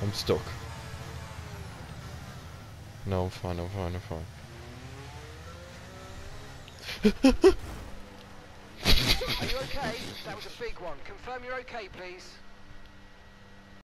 I'm stuck. No, I'm fine, I'm fine, I'm fine. Are you okay? That was a big one. Confirm you're okay, please.